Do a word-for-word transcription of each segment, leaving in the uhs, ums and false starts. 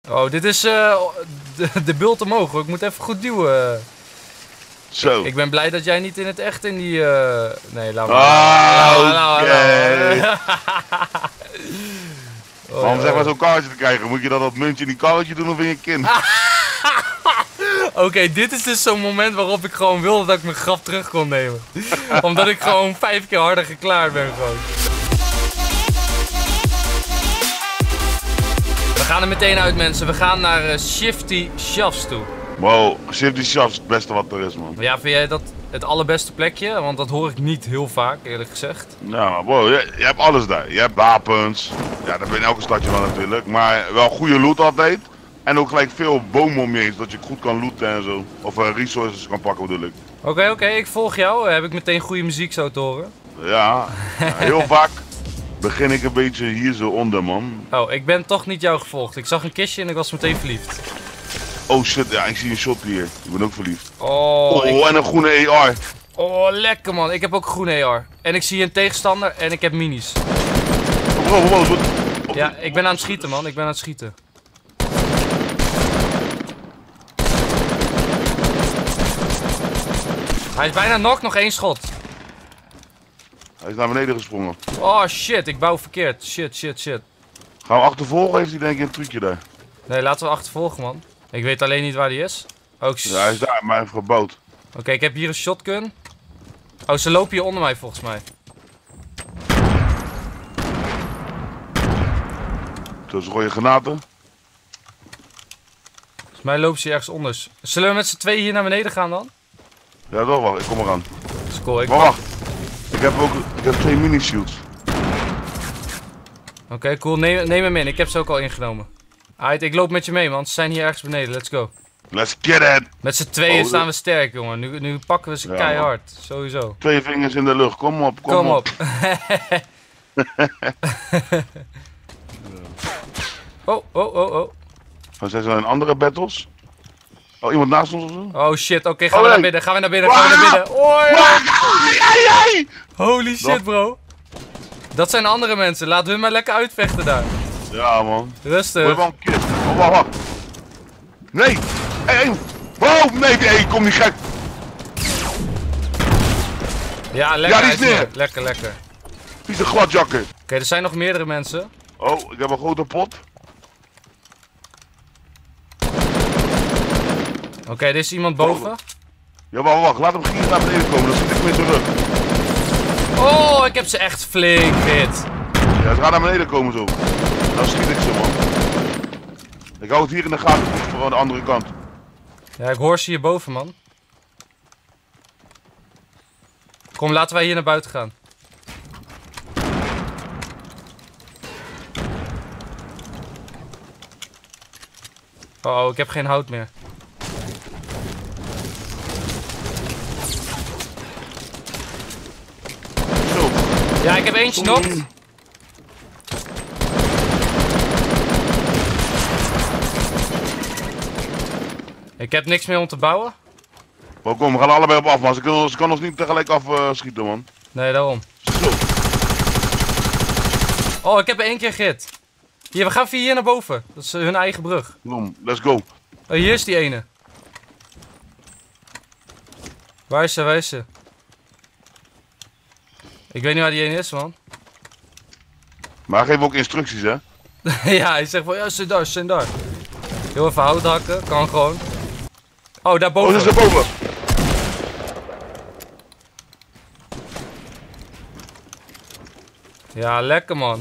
Oh, dit is uh, de, de bult omhoog hoor. Ik moet even goed duwen. Zo. Ik ben blij dat jij niet in het echt in die... Uh... Nee, laat maar. Ah, oké. Oh, om zeg maar zo'n karretje te krijgen, moet je dan dat muntje in die karretje doen of in je kin? Oké, okay, dit is dus zo'n moment waarop ik gewoon wilde dat ik mijn grap terug kon nemen. Omdat ik gewoon vijf keer harder geklaard ben gewoon. We gaan er meteen uit mensen, we gaan naar uh, Shifty Shafts toe. Wow, Shifty Shafts is het beste wat er is man. Ja, vind jij dat het allerbeste plekje? Want dat hoor ik niet heel vaak eerlijk gezegd. Nou, wow, je, je hebt alles daar. Je hebt wapens, ja dat ben in elke stadje wel natuurlijk, maar wel goede loot altijd. En ook gelijk veel bomen om je heen, zodat je goed kan looten en zo. Of uh, resources kan pakken bedoel ik. Oké, okay, oké, okay, ik volg jou. Heb ik meteen goede muziek zo te horen? Ja, ja heel vaak begin ik een beetje hier zo onder man. Oh, ik ben toch niet jou gevolgd. Ik zag een kistje en ik was meteen verliefd. Oh shit, ja, ik zie een shot hier. Ik ben ook verliefd. Oh, oh ik... en een groene A R. Oh, lekker man. Ik heb ook een groene A R. En ik zie een tegenstander en ik heb minis. Oh, wow, wow, wow. Oh, ja, ik ben aan het schieten man. Ik ben aan het schieten. Hij is bijna knock, nog één schot. Hij is naar beneden gesprongen. Oh shit, ik bouw verkeerd. Shit, shit, shit. Gaan we achtervolgen? Heeft hij denk ik een trucje daar? Nee, laten we achtervolgen man. Ik weet alleen niet waar hij is. Oh, ik... Ja, hij is daar, maar hij heeft gebouwd. Oké, okay, ik heb hier een shotgun. Oh, ze lopen hier onder mij volgens mij. Zo, ze gooien granaten. Volgens mij lopen ze hier ergens onder. Zullen we met z'n tweeën hier naar beneden gaan dan? Ja, toch wel. Ik kom eraan. Dat is cool. Ik maar wacht. Ik heb ook ik heb twee mini-shields. Oké, okay, cool. Neem, neem hem in. Ik heb ze ook al ingenomen. Alright, ik loop met je mee, man. Ze zijn hier ergens beneden. Let's go. Let's get it! Met z'n tweeën oh, staan we sterk, jongen. Nu, nu pakken we ze ja, keihard. Man. Sowieso. Twee vingers in de lucht. Kom op, kom, kom op. op. oh, oh, oh, oh. Zijn ze in andere battles? Oh, iemand naast ons of zo? Oh shit, oké, okay, gaan, oh, we nee. gaan we naar binnen, gaan we naar binnen, gaan we naar binnen. Oh, ja. Holy shit, bro. Dat zijn andere mensen, laten hun maar lekker uitvechten daar. Ja, man. Rustig. Word je wel een kid. Oh, wacht, wacht. Nee! Hé, hey, wow, nee, hey, kom niet gek. Ja, lekker. Ja, die is neer. Lekker, lekker. Die is een gladjakker. Oké, okay, er zijn nog meerdere mensen. Oh, ik heb een grote pot. Oké, okay, er is iemand boven. Oh. Ja, wacht, wacht. Laat hem hier naar beneden komen, dan zit ik mee terug. Oh, ik heb ze echt flink hit. Ja, ze gaan naar beneden komen zo. Dan schiet ik ze, man. Ik hou het hier in de gaten, voor de andere kant. Ja, ik hoor ze hierboven, man. Kom, laten wij hier naar buiten gaan. Oh, oh, ik heb geen hout meer. Zo. Ja, ik heb eentje nog. Ik heb niks meer om te bouwen. Oh, kom, we gaan allebei op af, man. Ze kan, ze kan ons niet tegelijk afschieten, uh, man. Nee, daarom. Zo. Oh, ik heb één keer gehit. Hier, we gaan via hier naar boven. Dat is uh, hun eigen brug. Kom, let's go. Oh, hier is die ene. Waar is ze, waar is ze? Ik weet niet waar die ene is, man. Maar hij geeft ook instructies, hè? Ja, hij zegt van, ja, ze zijn daar, ze zijn daar. Heel even hout hakken, kan gewoon. Oh, daarboven. Oh, ze is daarboven. Ja, lekker, man.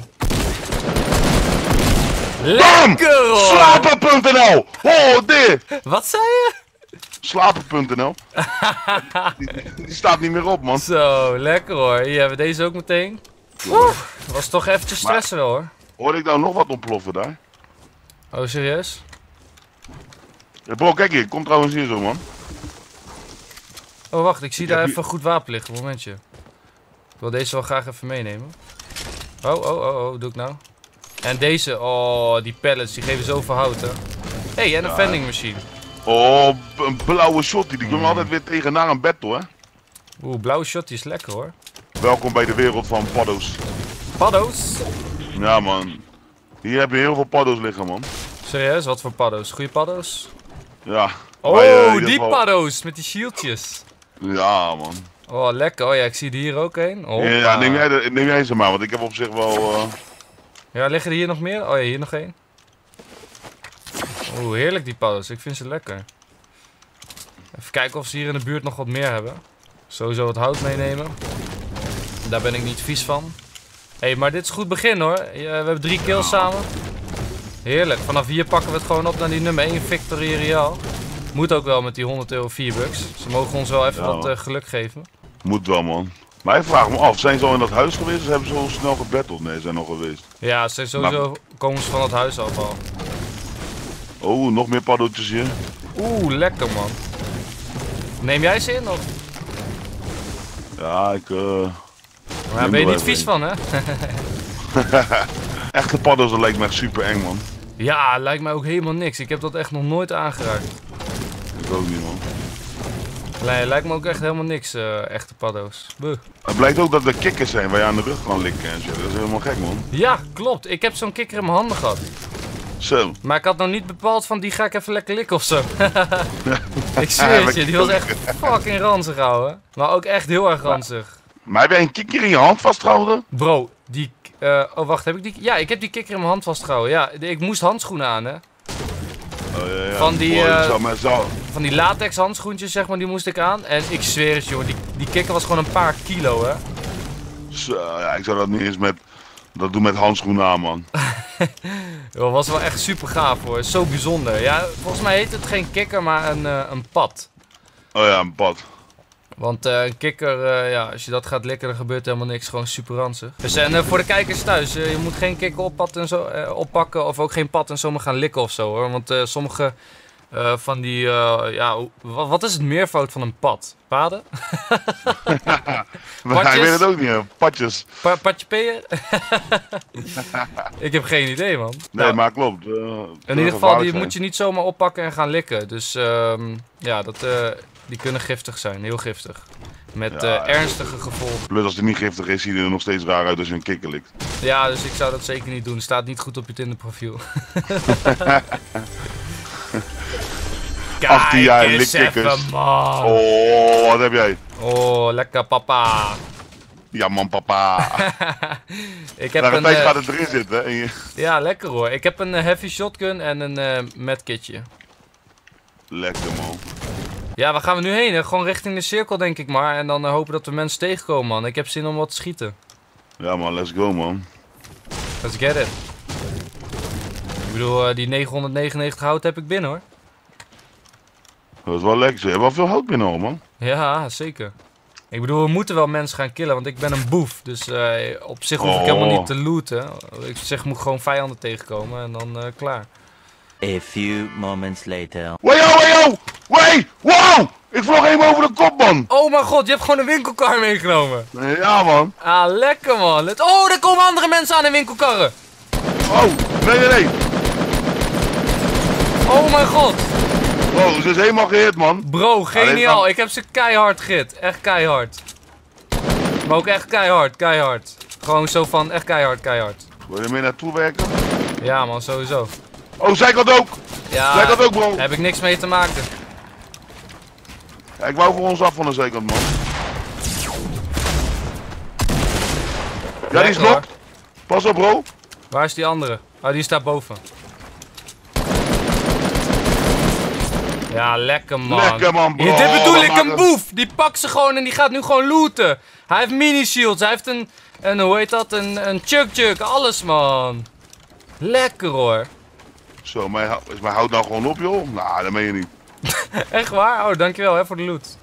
Lekker, hoor! Slapen punt n l! Oh, dit! Wat zei je? Slapen punt n l. die, die staat niet meer op, man. Zo, lekker hoor. Hier hebben we deze ook meteen. Oeh, was toch eventjes stressen wel, hoor. Hoorde ik nou nog wat ontploffen daar? Oh, serieus? Ja, bro, kijk hier. Kom trouwens hier zo, man. Oh, wacht. Ik zie ik daar hier... even goed wapen liggen. Een momentje. Ik wil deze wel graag even meenemen. Oh, oh, oh, oh. Doe ik nou. En deze. Oh, die pallets. Die geven zoveel hout, hè. Hé, hey, en een ja. vending machine. Oh, een blauwe shotty. Die komt mm. altijd weer tegen naar een battle, hè. Oeh, blauwe shotty is lekker, hoor. Welkom bij de wereld van paddo's. Paddo's? Ja, man. Hier heb je heel veel paddo's liggen, man. Serieus? Wat voor paddo's? Goeie paddo's? Ja. Oh, maar, uh, in die geval... paddo's met die shieldjes. Ja, man. Oh, lekker. Oh ja, ik zie er hier ook een. Ja, ja, neem, jij de, neem jij ze maar, want ik heb op zich wel... Uh... Ja, liggen er hier nog meer? Oh ja, hier nog één. Oeh, heerlijk die paddo's. Ik vind ze lekker. Even kijken of ze hier in de buurt nog wat meer hebben. Sowieso wat hout meenemen. Daar ben ik niet vies van. Hé, hey, maar dit is goed begin hoor. Ja, we hebben drie kills samen. Heerlijk. Vanaf hier pakken we het gewoon op naar die nummer één Victory Royale. Moet ook wel met die honderd euro V-Bucks. Ze mogen ons wel even ja, wat uh, geluk geven. Moet wel, man. Maar ik vraag me af, zijn ze al in dat huis geweest of hebben ze al snel gebatteld? Nee, ze zijn nog geweest. Ja, ze zijn sowieso maar... komen ze van het huis af al. Oh, nog meer paddootjes hier. Oeh, lekker man. Neem jij ze in of? Ja, ik... Uh... Maar daar ben je niet vies van, hè? Echte paddo's, dat lijkt me echt super eng, man. Ja, lijkt mij ook helemaal niks. Ik heb dat echt nog nooit aangeraakt. Ik ook niet, man. Nee, lijkt me ook echt helemaal niks, uh, echte paddo's. Buh. Het blijkt ook dat er kikkers zijn waar je aan de rug kan likken en zo. Dat is helemaal gek, man. Ja, klopt. Ik heb zo'n kikker in mijn handen gehad. Zo. Maar ik had nog niet bepaald van die ga ik even lekker likken of zo. Ik zweer het je, die was echt fucking ranzig, ouwe. Maar ook echt heel erg ranzig. Maar heb jij een kikker in je hand vastgehouden? Bro, die... Uh, oh, wacht, heb ik die... Ja, ik heb die kikker in mijn hand vastgehouden. Ja, ik moest handschoenen aan, hè. Oh, ja, ja. Van die, uh, Boy, zo, zo. van die latex handschoentjes, zeg maar, die moest ik aan. En ik zweer het, joh, die, die kikker was gewoon een paar kilo, hè. Zo, ja, ik zou dat niet eens met... Dat doen met handschoenen aan, man. Dat was wel echt super gaaf, hoor. Zo bijzonder. Ja, volgens mij heet het geen kikker, maar een, uh, een pad. Oh ja, een pad. Want uh, een kikker, uh, ja, als je dat gaat likken, dan gebeurt helemaal niks. Gewoon super ranzig. Dus en uh, voor de kijkers thuis, uh, je moet geen kikker oppad en zo, uh, oppakken of ook geen pad en zomaar gaan likken of zo, hoor. Want uh, sommige uh, van die, uh, ja, wat, wat is het meervoud van een pad? Paden? Maar ik weet het ook niet, hè. Padjes. Pa padje peer? Ik heb geen idee, man. Nee, nou, maar klopt. Uh, in ieder geval, die zijn. Moet je niet zomaar oppakken en gaan likken. Dus uh, ja, dat... Uh, Die kunnen giftig zijn, heel giftig. Met ja, uh, ernstige gevolgen. Plus als die niet giftig is, ziet hij er nog steeds raar uit als je een kikker likt. Ja, dus ik zou dat zeker niet doen. Het staat niet goed op je Tinder profiel. achttien jaar likkikkers. Oh, wat heb jij? Oh, lekker papa. Ja man, papa. Ik heb Naar een een tijd uh, gaat het erin zitten. Hè? Je... Ja, lekker hoor. Ik heb een uh, heavy shotgun en een uh, medkitje. Lekker man. Ja, waar gaan we nu heen? Hè? Gewoon richting de cirkel denk ik maar. En dan uh, hopen dat we mensen tegenkomen, man. Ik heb zin om wat te schieten. Ja man, let's go man. Let's get it. Ik bedoel, uh, die negenhonderdnegenennegentig hout heb ik binnen hoor. Dat is wel lekker. Je hebt wel veel hout binnen hoor, man. Ja, zeker. Ik bedoel, we moeten wel mensen gaan killen, want ik ben een boef. Dus uh, op zich hoef ik oh. helemaal niet te looten. Ik zeg, ik moet gewoon vijanden tegenkomen en dan uh, klaar. A few moments later. Wayo, wayo! Wait! Wow! Ik vloog helemaal over de kop, man! Oh mijn god, je hebt gewoon een winkelkar meegenomen. Ja, man. Ah, lekker, man. Let oh, er komen andere mensen aan in winkelkarren. Oh, nee, nee, nee. Oh mijn god. Wow, ze is helemaal gehit, man. Bro, geniaal. Ah, ik heb ze keihard gehit. Echt keihard. Maar ook echt keihard, keihard. Gewoon zo van, echt keihard, keihard. Wil je mee naartoe werken? Ja, man, sowieso. Oh, zij kan ook! Ja, zij kan ook, bro. Daar heb ik niks mee te maken. Ja, ik wou voor ons af van de zijkant, man. Ja, die is nog. Pas op, bro. Waar is die andere? Oh, die staat boven. Ja, lekker man. Lekker man, bro. Ja, dit bedoel ik, een boef. Die pakt ze gewoon en die gaat nu gewoon looten. Hij heeft mini-shields, hij heeft een, een, hoe heet dat, een, een chuk-chuk, alles man. Lekker hoor. Zo, mijn, is mijn hout nou gewoon op, joh? Nou, dat meen je niet. Echt waar? Oh, dankjewel hè, voor de loot.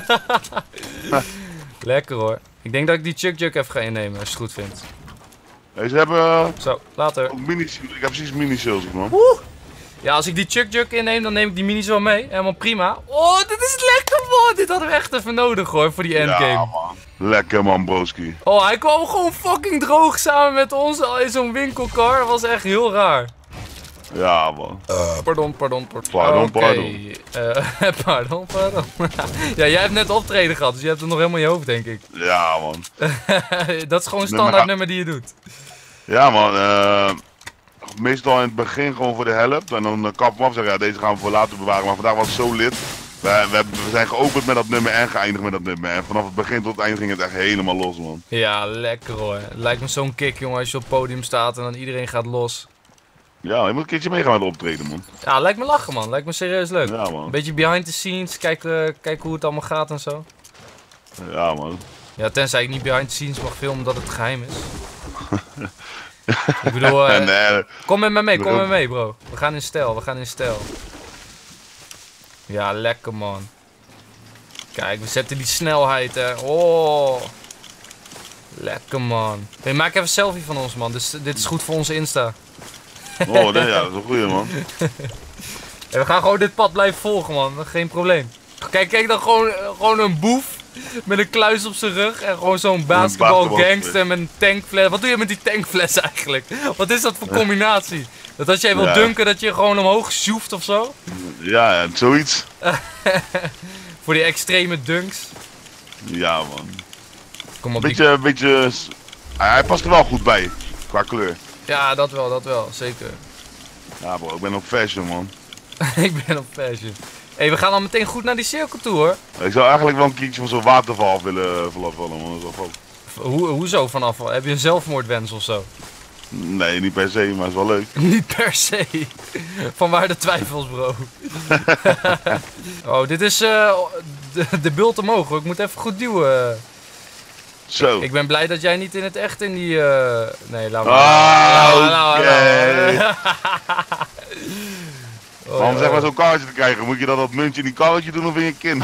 Lekker hoor. Ik denk dat ik die chuk-chuk even ga innemen, als je het goed vindt. Hey, ze hebben... Uh, Zo, later. Mini ik heb precies mini-shields, man. Woe! Ja, als ik die chuk-chuk inneem, dan neem ik die minis wel mee. Helemaal prima. Oh, dit is lekker man. Dit hadden we echt even nodig hoor, voor die endgame. Ja man. Lekker man, broski. Oh, hij kwam gewoon fucking droog samen met ons al in zo'n winkelkar. Dat was echt heel raar. Ja man. Uh, pardon, pardon, pardon. Pardon, okay. pardon. Uh, pardon, pardon. Ja, jij hebt net optreden gehad, dus je hebt het nog helemaal in je hoofd, denk ik. Ja man. Dat is gewoon een standaard nummer die je doet. Ja man, uh, meestal in het begin gewoon voor de helft. En dan uh, kap hem af zeggen, ja, deze gaan we voor later bewaren. Maar vandaag was het zo lit. We, we, hebben- we zijn geopend met dat nummer en geëindigd met dat nummer. En vanaf het begin tot het eind ging het echt helemaal los, man. Ja, lekker hoor. Het lijkt me zo'n kick, jongen, als je op het podium staat en dan iedereen gaat los. Ja, je moet een keertje meegaan met optreden, man. Ja, lijkt me lachen, man. Lijkt me serieus leuk. Ja, Een man. beetje behind the scenes, kijken kijk hoe het allemaal gaat en zo. Ja, man. Ja, tenzij ik niet behind the scenes mag filmen omdat het geheim is. Ik bedoel, eh, Nee, kom met me mee, kom met me mee, bro. We gaan in stijl, we gaan in stijl. Ja, lekker, man. Kijk, we zetten die snelheid, hè. Oh. Lekker, man. Hey, maak even een selfie van ons, man. Dit, dit is goed voor onze Insta. oh, nee, ja, dat is een goeie, man. Hey, we gaan gewoon dit pad blijven volgen, man. Geen probleem. Kijk, kijk dan gewoon, gewoon een boef met een kluis op zijn rug. En gewoon zo'n basketbalgangster met een tankfles. Wat doe je met die tankfles eigenlijk? Wat is dat voor combinatie? Dat als jij wil Ja. dunken, dat je gewoon omhoog sjoeft of zo? Ja, ja, zoiets. Voor die extreme dunks. Ja, man. Kom op, die... Beetje, beetje... Hij, hij past er wel goed bij, qua kleur. Ja, dat wel, dat wel. Zeker. Ja, bro, ik ben op fashion, man. Ik ben op fashion. Hé, hey, we gaan dan meteen goed naar die cirkel toe, hoor. Ik zou eigenlijk wel een keertje van zo'n waterval af willen vanaf vallen, man. Dat is wel fout. Hoe, hoezo vanaf? Heb je een zelfmoordwens of zo? Nee, niet per se, maar het is wel leuk. Niet per se. Vanwaar de twijfels, bro. Oh, dit is eh, de, de bult omhoog, hoor. Ik moet even goed duwen. Zo. Ik ben blij dat jij niet in het echt in die... eh, Nee, laat maar. Ah, Laat maar, laat maar, oké. laat maar. Oh, Waarom ja, zeg maar oh. zo'n karretje te krijgen? Moet je dat dat muntje in die karretje doen of in je kin?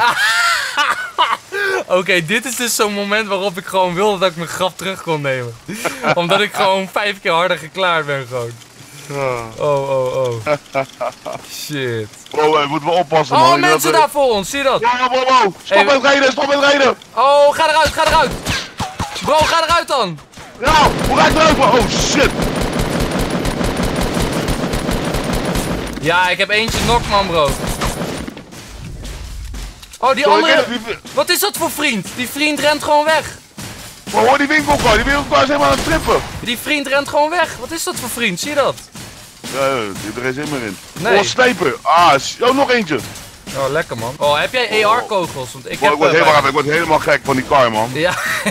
Oké, dit is dus zo'n moment waarop ik gewoon wilde dat ik mijn grap terug kon nemen. Omdat ik gewoon vijf keer harder geklaard ben gewoon. Oh, oh, oh. Shit. Bro, hey, moeten we oppassen, man. Oh, Ik denk mensen dat, daar voor ons, zie je dat? eh, Wow, wow, wow. Stop Hey, met rijden, stop met rijden. Oh, ga eruit, ga eruit. Bro, ga eruit dan. Ja, hoe ga ik eruit, man? Oh, shit. Ja, ik heb eentje knock, man, bro. Oh, die Zo, ik andere... ken die- Wat is dat voor vriend? Die vriend rent gewoon weg. Bro, hoor die winkelkar. Die winkelkar is helemaal aan het trippen. Die vriend rent gewoon weg. Wat is dat voor vriend? Zie je dat? Ja, er is geen zin meer in. Nee. Oh, sniper. Ah, s- oh, nog eentje. Oh, lekker, man. Oh, heb jij A R-kogels? Want ik Bro, heb... ik word, eh, helemaal, bij- ik word helemaal gek van die kar, man. Ja,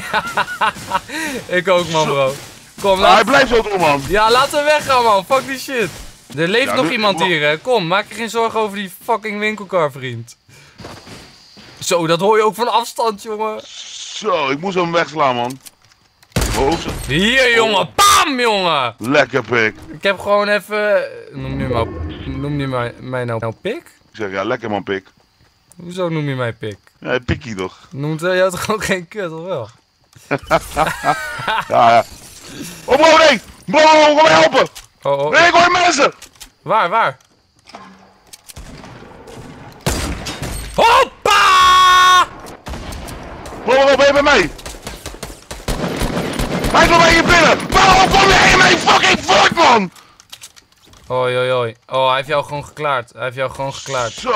ik ook, man, bro. Kom, Ah, hij laat... blijft zo doen, man. Ja, laten we weggaan, man. Fuck die shit. Er leeft Ja, nog nu- iemand wa- hier, hè. Kom, maak je geen zorgen over die fucking winkelkar, vriend. Zo, dat hoor je ook van afstand, jongen. Zo, ik moest hem wegslaan, man. Hoofd. Hier, jongen. Bam, jongen. Lekker pik. Ik heb gewoon even... Noem je, maar, noem je mij, mij nou, nou pik? Ik zeg, ja, lekker man, pik. Hoezo noem je mij pik? Ja, pikkie toch? Noemt uh, jou toch ook geen kut, of wel? Ja, ja. Oh, bro, nee! Bro, kom mij helpen! Oh, oh. Nee, ik hoor mensen! Waar, waar? Hoppa! Bro, bro, ben je bij mij? Hij is bij je binnen! Waarom kom je in mijn fucking voort, man? Oi, oi, oi. Oh, hij heeft jou gewoon geklaard. Hij heeft jou gewoon geklaard. Zo!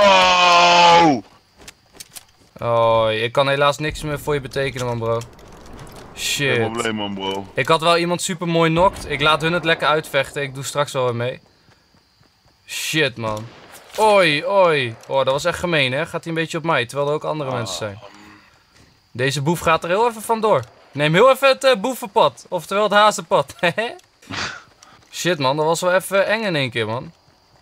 Oh, ik kan helaas niks meer voor je betekenen, man, bro. Geen Shit. probleem, man, bro. Ik had wel iemand super mooi knocked. Ik laat hun het lekker uitvechten. Ik doe straks wel weer mee. Shit, man. Oi, oi. Oh, dat was echt gemeen, hè? Gaat hij een beetje op mij, terwijl er ook andere mensen zijn. Deze boef gaat er heel even vandoor. Neem heel even het uh, boevenpad. Oftewel het hazenpad. Shit, man. Dat was wel even eng in één keer, man.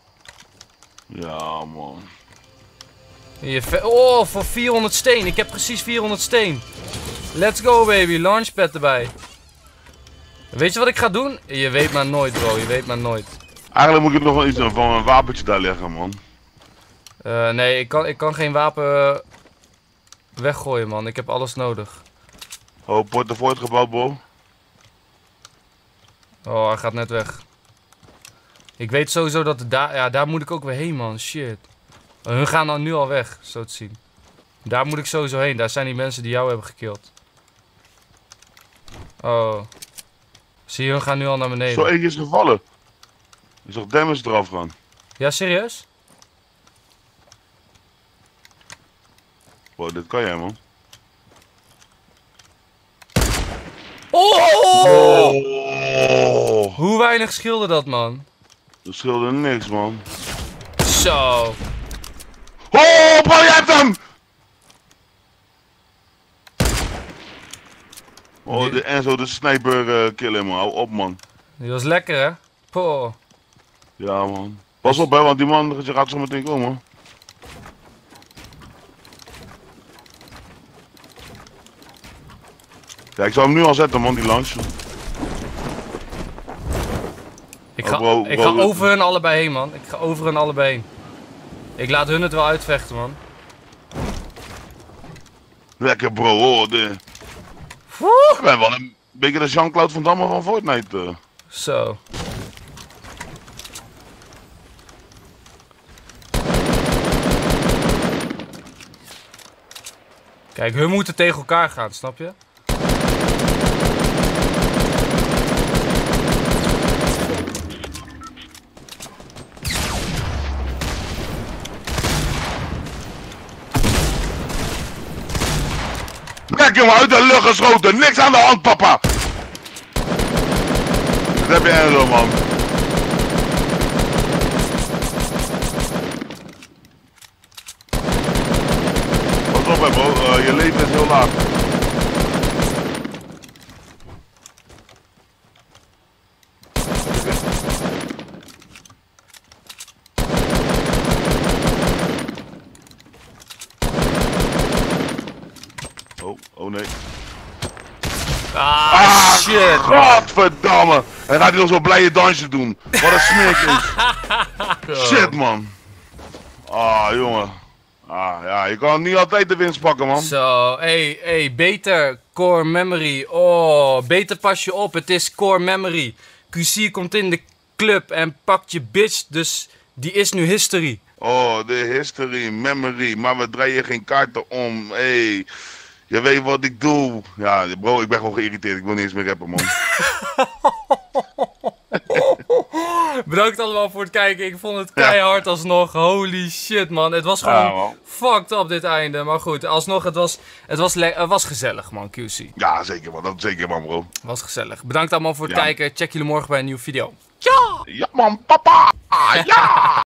Ja, man. Hier, ve- oh, voor vierhonderd steen. Ik heb precies vierhonderd steen. Let's go, baby. Launchpad erbij. Weet je wat ik ga doen? Je weet maar nooit, bro. Je weet maar nooit. Eigenlijk moet ik nog wel iets van een wapentje daar leggen, man. Uh, nee, ik kan, ik kan geen wapen weggooien, man. Ik heb alles nodig. Oh, Port ervoor het gebouwd, bro. Oh, hij gaat net weg. Ik weet sowieso dat het daar... Ja, daar moet ik ook weer heen, man. Shit. Hun gaan dan nu al weg, zo te zien. Daar moet ik sowieso heen. Daar zijn die mensen die jou hebben gekild. Oh. Zie je, hun gaan nu al naar beneden. Zo eentje is gevallen. Er is toch damage eraf gaan. Ja, serieus? Bro, dit kan jij, man. Oh! Oh! Hoe weinig scheelde dat, man? Dat scheelde niks, man. Zo. Oh, bro, je hebt hem! Oh, de Enzo de sniper uh, killen, man. Hou op, man. Die was lekker, hè? Poh. Ja, man. Pas op, hè, want die man gaat zo meteen komen. Ja, ik zou hem nu al zetten, man, die lunch. Ik ga, Oh, bro, ik bro, ga over hun allebei heen, man. Ik ga over hun allebei heen. Ik laat hun het wel uitvechten, man. Lekker, bro. Oh, de... Ik ben wel een beetje de Jean-Claude Van Damme van Fortnite. Uh. Zo. Kijk, hun moeten tegen elkaar gaan, snap je? Lekker, maar uit de lucht geschoten. Niks aan de hand, papa. Dat heb je Enzo, man. Pas op, hè, bro. Uh, je leven is heel laag. Oh, oh nee. Ah, Ah, shit. Godverdamme. Hij gaat hier nog zo'n blije dansje doen. Wat een smeerkind. Shit, man. Ah, jongen. Ah, ja, je kan niet altijd de winst pakken, man. Zo, hey, hey, beter core memory. Oh, beter pas je op, het is core memory. Q C komt in de club en pakt je bitch, dus die is nu history. Oh, de history, memory, maar we draaien geen kaarten om. Hey, je weet wat ik doe. Ja, bro, ik ben gewoon geïrriteerd. Ik wil niet eens meer rappen, man. Bedankt allemaal voor het kijken. Ik vond het keihard alsnog. Holy shit, man. Het was gewoon Ja, man. fucked up dit einde. Maar goed, alsnog, het was, het was, le- het was gezellig, man, Q C. Ja, zeker, man. Dat zeker, man, bro. Het was gezellig. Bedankt allemaal voor het Ja. kijken. Check jullie morgen bij een nieuwe video. Ja, man, papa. Ja.